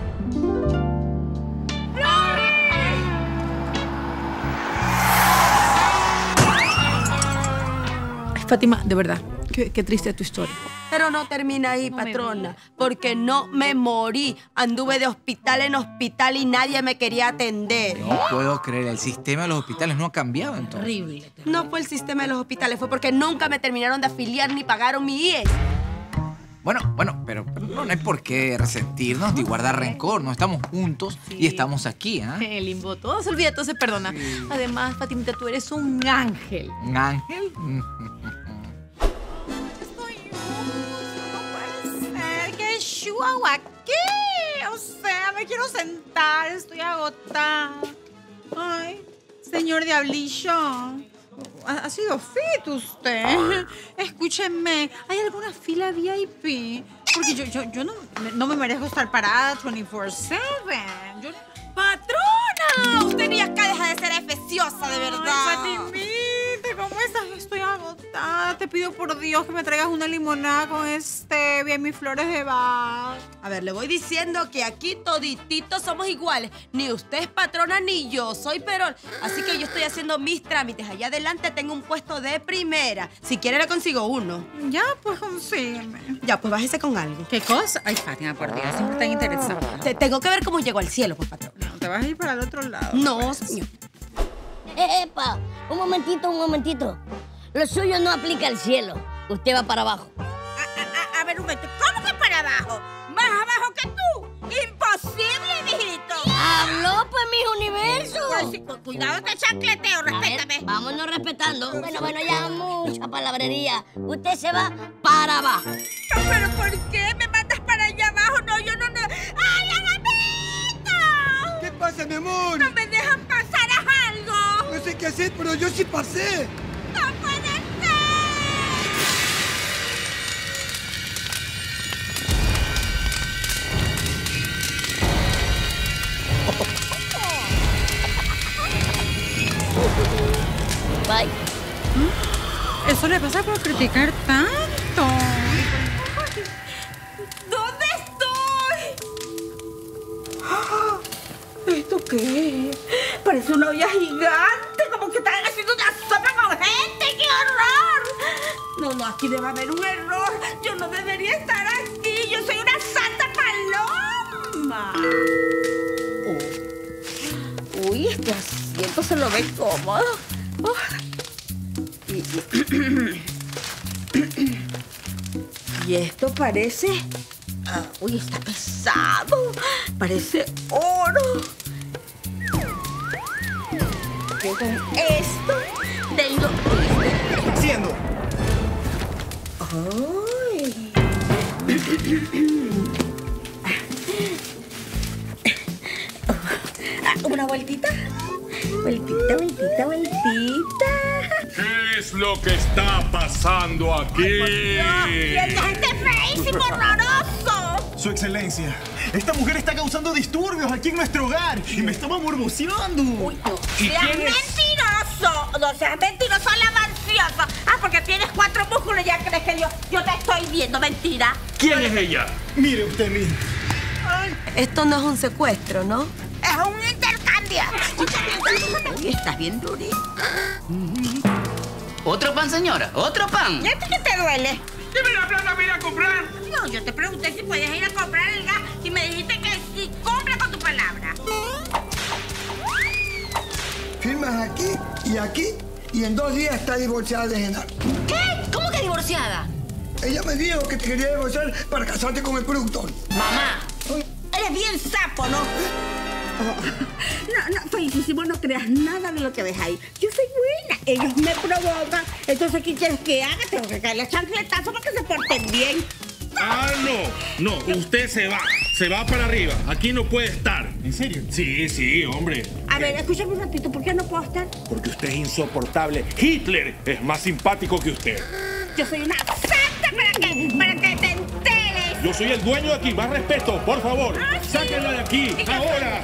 Fátima, de verdad, qué, qué triste tu historia. Pero no termina ahí, patrona, porque no me morí. Anduve de hospital en hospital y nadie me quería atender. No puedo creer, el sistema de los hospitales no ha cambiado entonces. Horrible. No fue el sistema de los hospitales, fue porque nunca me terminaron de afiliar ni pagaron mi I E S. Bueno, bueno, pero, pero no, no hay por qué resentirnos ni guardar rencor. No estamos juntos y estamos aquí, ¿ah? ¿eh? Limbo, todo se olvida, todo se perdona. Sí. Además, Fatimita, tú eres un ángel. ¿Un ángel? ¿Qué show aquí? O sea, me quiero sentar, estoy agotada. Ay, señor Diablillo, ha, ha sido fit usted. Escúchenme, ¿hay alguna fila V I P? Porque yo, yo, yo no, no me merezco estar parada veinticuatro siete. Yo... ¡Patrona! Usted ni acá deja de ser efeciosa, de verdad. Ay, Fatimita, ¿cómo estás? Estoy agotada. Te pido por Dios que me traigas una limonada con stevia y mis flores de Bach. A ver, le voy diciendo que aquí todititos somos iguales. Ni usted es patrona ni yo soy Perón. Así que yo estoy haciendo mis trámites. Allá adelante tengo un puesto de primera. Si quiere le consigo uno. Ya, pues consígueme. Ya, pues bájese con algo. ¿Qué cosa? Ay, Fátima, por Dios, siempre tan interesada. Te, tengo que ver cómo llego al cielo, pues, patrona. No, te vas a ir para el otro lado. No, señor. Epa, un momentito, un momentito. Lo suyo no aplica al cielo. Usted va para abajo. A, a, a ver, un momento. ¿Cómo que para abajo? ¿Más abajo que tú? ¡Imposible, mijito! ¡Habló, pues, mi universo! Pues, sí, cuidado, te chancleteo, respétame. Ver, vámonos respetando. Bueno, bueno, ya mucha palabrería. Usted se va para abajo. ¿Pero por qué me mandas para allá abajo? No, yo no... no. ¡Ay, Agapito! ¿Qué pasa, mi amor? No me dejan pasar a algo. No sé qué hacer, pero yo sí pasé. ¡No puede ser! Bye. Eso le pasa por criticar tanto. ¿Dónde estoy? ¿Esto qué es? Parece una olla gigante, como que están haciendo una sopa con gente. ¡Qué horror! No, no, aquí debe haber un error. Yo no debería estar aquí. Yo soy una santa paloma. Oh. Uy, este asiento se lo ve cómodo. Oh. Y, y, y esto parece... Ah, uy, está pesado. Parece oro. Yo con esto tengo... ¿Qué está haciendo? Ay. Una vueltita. Vueltita, vueltita, vueltita. ¿Qué es lo que está pasando aquí? ¡Y el gente feísimo, horroroso! Su excelencia, esta mujer está causando disturbios aquí en nuestro hogar y me estaba morboseando. Uy, no. ¡Seas mentiroso! No seas mentiroso, alabancioso. Ah, porque tienes cuatro músculos y ya crees que yo, yo te estoy viendo. Mentira. ¿Quién es ella? Mire usted, mire. Esto no es un secuestro, ¿no? Es un intercambio. Uy, estás bien durito. ¿Otro pan, señora? ¿Otro pan? ¿Y a ti qué te duele? ¡Dime la plata para ir a comprar! No, yo te pregunté si podías ir a comprar el gas y me dijiste que sí, compra con tu palabra. Firmas aquí y aquí y en dos días está divorciada de Genaro. ¿Qué? ¿Cómo que divorciada? Ella me dijo que te quería divorciar para casarte con el productor. Mamá. Eres bien sapo, ¿no? No, no, felicísimo, no creas nada de lo que ves ahí. Yo soy buena, ellos me provocan. Entonces, ¿qué quieres que haga? Tengo que caerle a chancletazo para que se porten bien. Ah, no, no, usted se va, se va para arriba. Aquí no puede estar. ¿En serio? Sí, sí, hombre. A ver, escúchame un ratito, ¿por qué no puedo estar? Porque usted es insoportable. Hitler es más simpático que usted. Yo soy una santa para que, para que te enteres. Yo soy el dueño de aquí, más respeto, por favor. Ah, ¿sí? Sáquenla de aquí, ahora.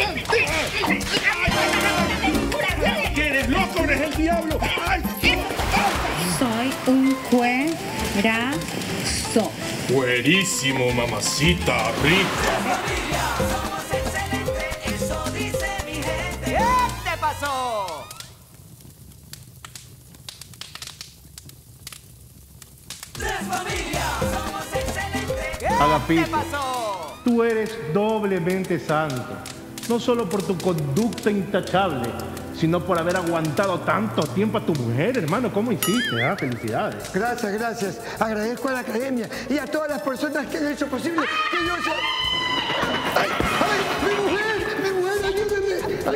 ¿Qué eres loco? ¿Eres el diablo? ¡Ay! Soy un cuerazo. Buenísimo, mamacita rica. ¿Qué te pasó? Agapito, ¿Qué pasó? tú eres doblemente santo, no solo por tu conducta intachable, sino por haber aguantado tanto tiempo a tu mujer, hermano. ¿Cómo hiciste? ¿Ah? Felicidades. Gracias, gracias. Agradezco a la academia y a todas las personas que han hecho posible que yo sea... ¡Ay! ¡Ay! ¡Mi mujer! ¡Mi mujer! ¡Ayúdeme!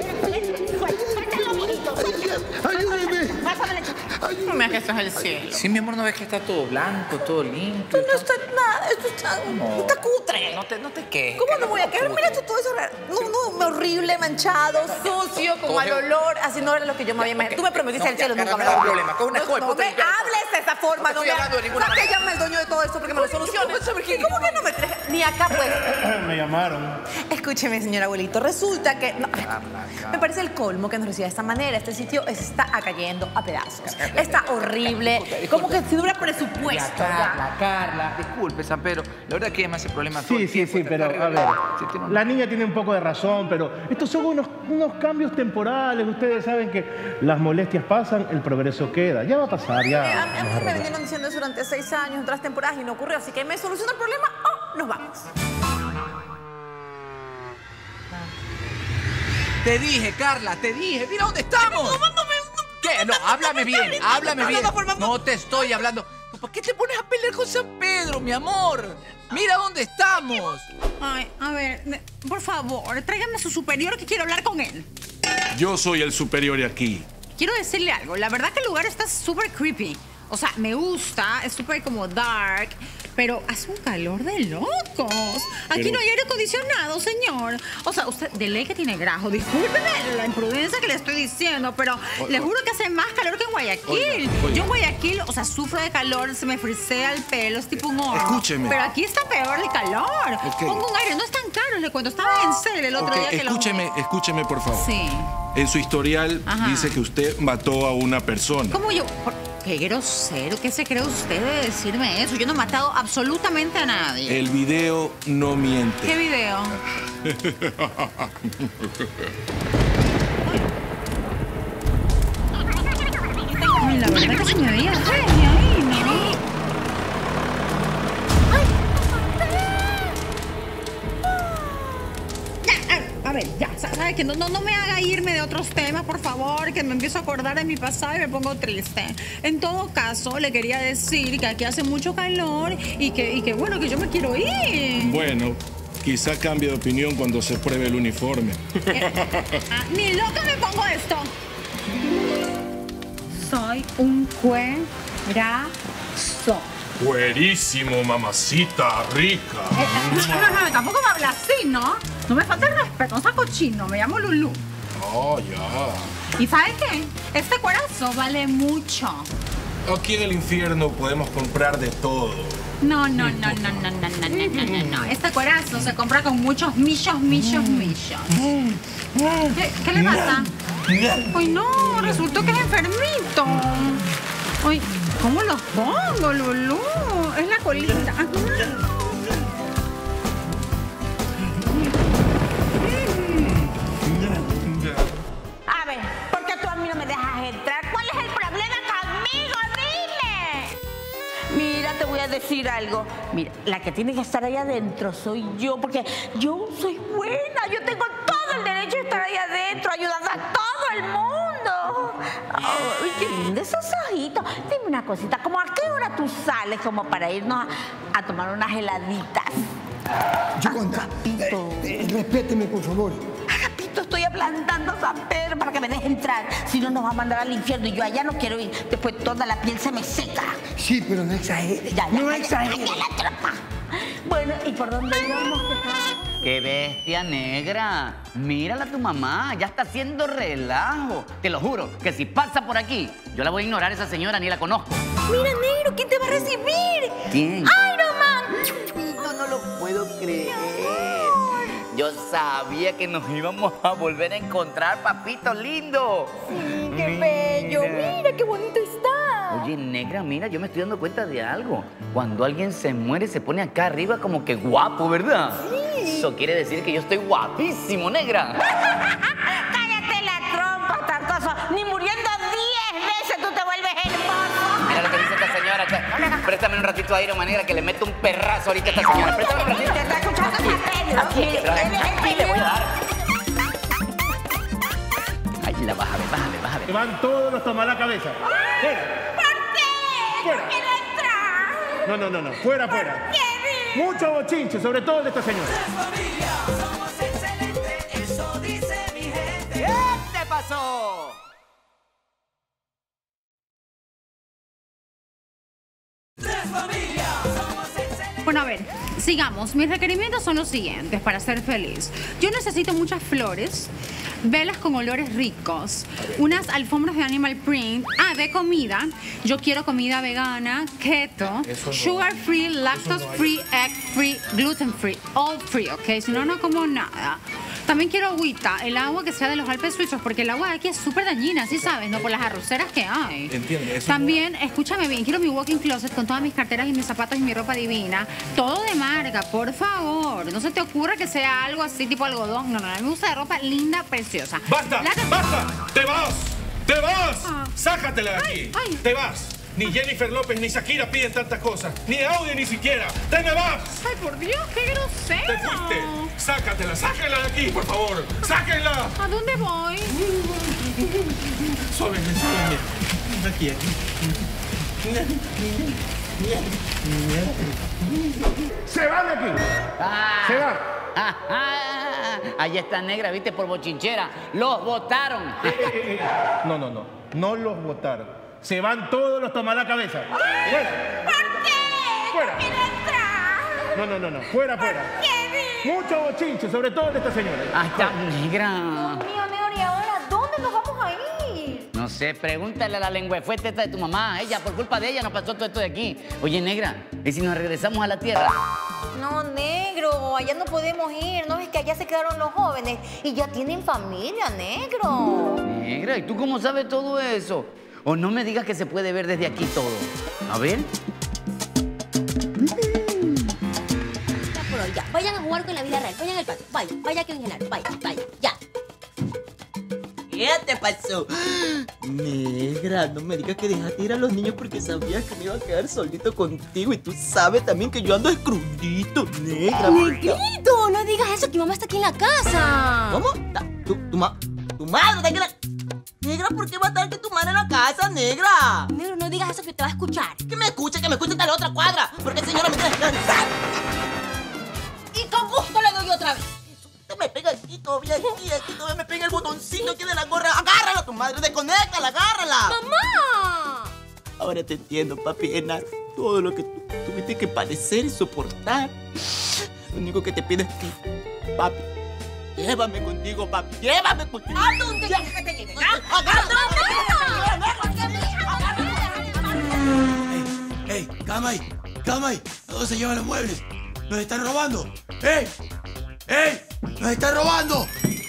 ¡Ayúdeme! No me hagas el cielo. Sí, mi amor, ¿no ves que está todo blanco, todo limpio? Esto no está nada, esto está, No. está cutre. No te, no te quejes. ¿Cómo no voy a quejar? Mira esto, todo eso no, no, horrible, manchado, sucio, con mal olor. Así no era lo que yo me había imaginado. Tú me prometiste el cielo, nunca me lo No hay problema, con una escoba. No me hables de esa forma. No te estoy hablando de ninguna manera. manera. No, que llame el dueño de todo esto porque me lo solucione. ¿Cómo que no me crees? Ni acá, pues. Me llamaron. Escúcheme, señor abuelito. Resulta que... no, me parece el colmo que nos reciba de esta manera. Este sitio se está cayendo a pedazos. Está horrible. Como que si hubiera presupuesto. Ya, Carla, Carla, disculpe, San Pedro. La verdad que ella me hace problema todo Sí, el sí, tiempo, sí, está pero arriba a de ver, la- sí, tiene un- la niña tiene un poco de razón, pero estos son unos, unos cambios temporales. Ustedes saben que las molestias pasan, el progreso queda. Ya va a pasar, ya. A mí, a mí nos me arreglamos. vinieron diciendo eso durante seis años, otras temporadas, y no ocurrió. Así que me soluciona el problema o nos vamos. Te dije, Carla, te dije. Mira dónde estamos. No, no, no, ¿Qué? No, háblame bien, háblame bien. No te estoy hablando. ¿Por qué te pones a pelear con San Pedro, mi amor? Mira dónde estamos. Ay, a ver, ne- por favor, tráigame a su superior que quiero hablar con él. Yo soy el superior de aquí. Quiero decirle algo. La verdad que el lugar está súper creepy. O sea, me gusta, es súper como dark, pero hace un calor de locos. Aquí Pero- no hay aire acondicionado, señor. O sea, usted de ley que tiene grajo. Discúlpeme la imprudencia que le estoy diciendo, pero O- le o- juro que hace más calor que en Guayaquil. Oiga, oiga. Yo en Guayaquil, o sea, sufro de calor, se me frisea el pelo, es tipo un horno. Escúcheme. Pero aquí está peor el calor. Ok. Pongo un aire, no es tan caro. Le cuento, estaba en Cel el otro Ok, día que lo... escúcheme, escúcheme, por favor. Sí. En su historial Ajá. dice que usted mató a una persona. ¿Cómo yo? Por- Qué grosero, ¿qué se cree usted de decirme eso? Yo no he matado absolutamente a nadie. El video no miente. ¿Qué video? Ay, la verdad que se me veía genia ahí, ¿no? Ya, a, a ver, ya, ¿sabe qué? No, no, no me haga irme de otros temas, por favor, que me empiezo a acordar de mi pasado y me pongo triste. En todo caso, le quería decir que aquí hace mucho calor y que, y que bueno, que yo me quiero ir. Bueno, quizá cambie de opinión cuando se pruebe el uniforme. Ah, ni loca me pongo esto. Soy un cuerazo. Buenísimo, mamacita rica. Tampoco me habla así, ¿no? No me falta el respeto, no sea cochino, me llamo Lulú. Oh, ya. ¿Y sabe qué? Este cuerazo vale mucho. Aquí en el infierno podemos comprar de todo. No, no, no, no, no, no, no, no, no, no, no. Este cuerazo se compra con muchos millos, millos, millos. ¿Qué, qué le pasa? Ay, no, resultó que es enfermito. Ay, ¿cómo los pongo, Lulú? Es la colita. A ver, ¿por qué tú a mí no me dejas entrar? ¿Cuál es el problema conmigo? Dime. Mira, te voy a decir algo. Mira, la que tiene que estar ahí adentro soy yo, porque yo soy buena. Yo tengo todo el derecho de estar ahí adentro, ayudando a todo el mundo. Ay, qué lindos esos ojitos. Dime una cosita, ¿cómo a qué hora tú sales como para irnos a, a tomar unas heladitas? Yoconda, eh, eh, respéteme, por favor. Agapito, estoy aplantando a San Pedro para que me deje entrar. Si no, nos va a mandar al infierno y yo allá no quiero ir. Después toda la piel se me seca. Sí, pero no exagere. Ya, ya, no ya, exagere. ya, ya la tropa. Bueno, ¿y por dónde íbamos? ¡Qué bestia negra! Mírala a tu mamá, ya está haciendo relajo. Te lo juro, que si pasa por aquí, yo la voy a ignorar a esa señora, ni la conozco. Mira, negro, ¿quién te va a recibir? ¿Quién? ¡Iron Man! No, no lo puedo creer. Yo sabía que nos íbamos a volver a encontrar, papito lindo. Sí, qué bello. Mira, qué bonito está. Oye, negra, mira, yo me estoy dando cuenta de algo. Cuando alguien se muere, se pone acá arriba como que guapo, ¿verdad? Sí. Eso quiere decir que yo estoy guapísimo, negra. ¡Cállate la trompa, tan cosa! Ni muriendo diez veces tú te vuelves hermoso. Mira lo que dice esta señora. Préstame un ratito a Iron Man, negra, que le meto un perrazo ahorita a esta señora. Préstame un ratito. Te está escuchando San Pedro. Aquí, aquí le voy a dar. Ay, la bájame, bájame, bájame. Que van todos los tomar la cabeza. Fuera. ¿Por qué? Fuera. Yo quiero entrar. No, no, no, no. Fuera, fuera. ¿Qué? Mucho bochinche, sobre todo el de esta señora. Somos excelentes, eso dice mi gente. ¿Qué te pasó? Bueno, a ver, sigamos. Mis requerimientos son los siguientes para ser feliz. Yo necesito muchas flores, velas con olores ricos, unas alfombras de animal print. Ah, de comida. Yo quiero comida vegana, keto, Eso no. sugar free, lactose free, egg free, gluten free, all free, ¿ok? Si no, no como nada. También quiero agüita, el agua que sea de los Alpes suizos, porque el agua de aquí es súper dañina, ¿sí sabes? No por las arroceras que hay. Entiendo. Eso También, escúchame bien, quiero mi walking closet con todas mis carteras y mis zapatos y mi ropa divina. Todo de marca, por favor. No se te ocurra que sea algo así, tipo algodón. No, no, a mí me gusta de ropa linda, preciosa. ¡Basta! La que- ¡Basta! ¡Te vas! ¡Te vas! Ah. ¡Sácatela de aquí! Ay, ay. ¡Te vas! Ni Jennifer López ni Shakira piden tantas cosas. Ni Audi ni siquiera. ¡Te me vas! Ay, por Dios, qué grosero. ¡Te fuiste! ¡Sácatela! ¡Sáquenla de aquí, por favor! ¡Sáquenla! ¿A dónde voy? Suave, suave. Aquí, aquí. ¡Se van de aquí! Ah. ¡Se van! Ah, ah, ahí está negra, viste, por bochinchera. Los votaron. Eh, eh, eh, eh. No, no, no. No los votaron. Se van todos los tomar la cabeza. Fuera. ¿Por qué? Fuera. Yo quiero entrar. No, no, no, no. Fuera, fuera. ¿Qué? Mucho bochinche, sobre todo el de esta señora. Ahí está negra. Dios mío, negro, ¿y ahora dónde nos vamos a ir? No sé, pregúntale a la lengua fuerte esta de tu mamá. Ella, por culpa de ella, nos pasó todo esto de aquí. Oye, negra, ¿y si nos regresamos a la tierra? No, negro, allá no podemos ir. ¿No ves que allá se quedaron los jóvenes y ya tienen familia, negro? Negra, ¿y tú cómo sabes todo eso? O no me digas que se puede ver desde aquí todo. A ver. Ya por hoy, ya. Vayan a jugar con la vida real. Vayan al patio. Vaya, vaya que vigilar. Vaya, vaya, ya. ¿Qué te pasó? Negra, no me digas que dejaste ir a los niños porque sabías que me iba a quedar solito contigo. Y tú sabes también que yo ando escrudito, negra. Negrito, no digas eso, que mi mamá está aquí en la casa. ¿Cómo? ¿Tu, tu, ma tu madre está aquí en la... Negra, ¿por qué va a estar que tu madre en la casa, negra? Negro, no digas eso que te va a escuchar. Que me escuche, que me escuche hasta la otra cuadra. Porque el señor me quiere cansar. Y con gusto le doy otra vez. Tú me pega aquí todavía, aquí, aquí todavía me pega el botoncito aquí de la gorra. Agárrala a tu madre, desconéctala, agárrala. ¡Mamá! Ahora te entiendo, papi Genaro. Todo lo que tú tuviste que padecer y soportar. Lo único que te pido es que, papi, llévame contigo, papi. Llévame contigo. ¿A dónde quieres que te lleve? ¿A ¡Ey! ¡Ey! ¡Calma ahí! ¡Calma ahí! ¿A dónde se llevan los muebles? ¡Nos están robando! ¡Ey! ¡Ey! ¡Nos están robando!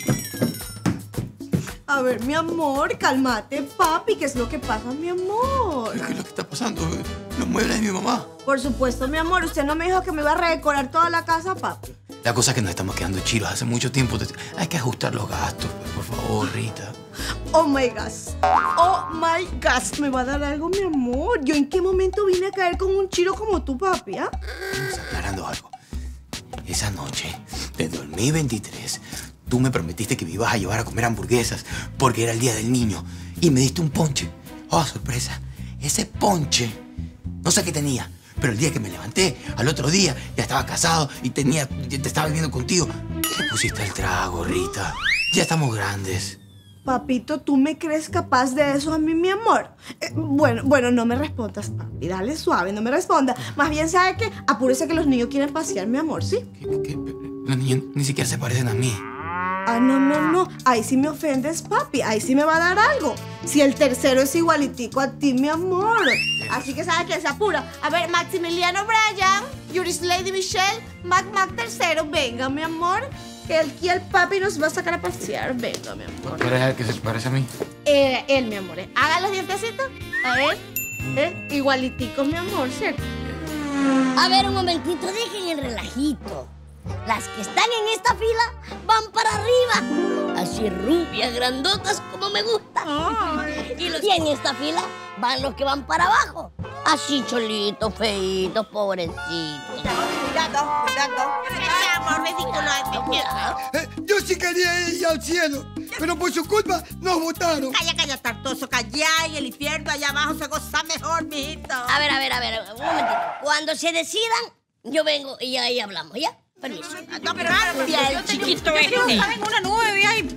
A ver, mi amor, cálmate, papi. ¿Qué es lo que pasa, mi amor? ¿Qué es lo que está pasando? Los muebles de mi mamá. Por supuesto, mi amor. Usted no me dijo que me iba a redecorar toda la casa, papi. La cosa es que nos estamos quedando chilos hace mucho tiempo. Hay que ajustar los gastos, pues, por favor, Rita. Oh my gosh. Oh my gosh. ¿Me va a dar algo, mi amor? ¿Yo en qué momento vine a caer con un chiro como tú, papi? ¿Ah? Estamos aclarando algo. Esa noche, de dos mil veintitrés, tú me prometiste que me ibas a llevar a comer hamburguesas porque era el día del niño. Y me diste un ponche. Oh, sorpresa. Ese ponche, no sé qué tenía, Pero el día que me levanté, al otro día, ya estaba casado y tenía, ya te estaba viviendo contigo. ¿Qué le pusiste al trago, Rita? Ya estamos grandes. Papito, ¿tú me crees capaz de eso a mí, mi amor? Eh, bueno, bueno, no me respondas, papi. Dale suave, no me responda. Más bien, ¿sabe qué? Apúrese que los niños quieren pasear, mi amor, ¿sí? ¿Qué, qué? Los niños ni siquiera se parecen a mí. Ah, no, no, no. Ahí sí me ofendes, papi. Ahí sí me va a dar algo. Si el tercero es igualitico a ti, mi amor. Así que, ¿sabe qué? Se apura. A ver, Maximiliano Bryan, Yuris Lady Michelle, Mac Mac tercero. Venga, mi amor. Que aquí el papi nos va a sacar a pasear. Venga, mi amor. ¿Pero es el que se parece a mí? Eh, él, mi amor. Eh. Haga los dientecitos. A ver. Eh, igualiticos, mi amor, ¿cierto? A ver, un momentito. Dejen el relajito. Las que están en esta fila van para arriba. Así rubias, grandotas, como me gusta. Y los que en esta fila van los que van para abajo. Así cholitos, feitos, pobrecitos. Cuidado, cuidado. Ese amor ridículo es mi Eh, yo sí quería ir al cielo, pero por su culpa nos votaron. Calla, calla, tartoso, calla. Y el infierno allá abajo se goza mejor, mijito. A ver, a ver, a ver, un momentito. Cuando se decidan, yo vengo y ahí hablamos, ¿ya? Permiso. No, pero cambia el chiquito Yo quiero este. estar en una nube V I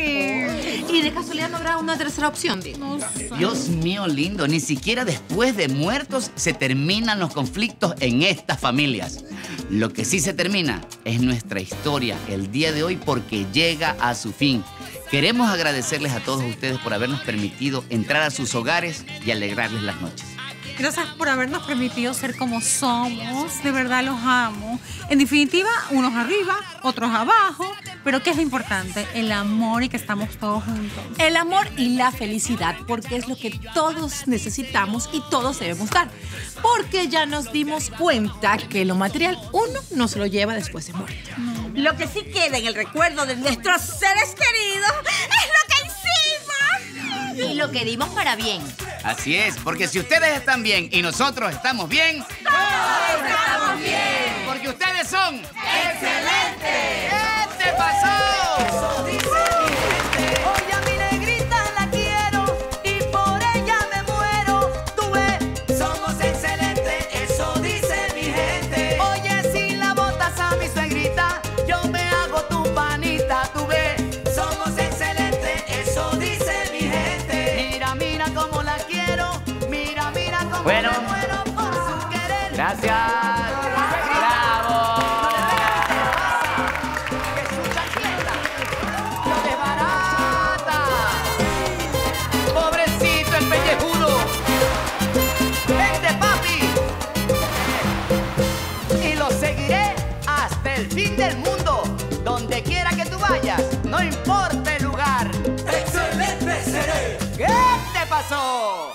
P. Y de casualidad no habrá una tercera opción, digo. Dios mío lindo, ni siquiera después de muertos se terminan los conflictos en estas familias. Lo que sí se termina es nuestra historia el día de hoy porque llega a su fin. Queremos agradecerles a todos ustedes por habernos permitido entrar a sus hogares y alegrarles las noches. Gracias por habernos permitido ser como somos. De verdad los amo. En definitiva, unos arriba, otros abajo. Pero ¿qué es lo importante? El amor y que estamos todos juntos. El amor y la felicidad, porque es lo que todos necesitamos y todos debemos dar. Porque ya nos dimos cuenta que lo material uno no se lo lleva después de muerto. Lo que sí queda en el recuerdo de nuestros seres queridos es lo que hicimos. Y lo que dimos para bien. Así es, porque si ustedes están bien y nosotros estamos bien, ¡todos estamos bien! Porque ustedes son ¡excelentes! ¿Qué te pasó? Eso dice mi gente. Oye, a mi negrita la quiero y por ella me muero. Tú ves, somos excelentes. Eso dice mi gente. Oye, si la botas a mi suegrita, yo me hago tu panita. Tú ves, somos excelentes. Eso dice mi gente. Mira, mira cómo la quiero. Mira, mira cómo Bueno. me muero por su querer. Gracias. Bravo. Pobrecito el pellejudo. Vente, papi. Y lo seguiré hasta el fin del mundo. Donde quiera que tú vayas, no importa el lugar. ¡Excelente seré! ¿Qué te pasó?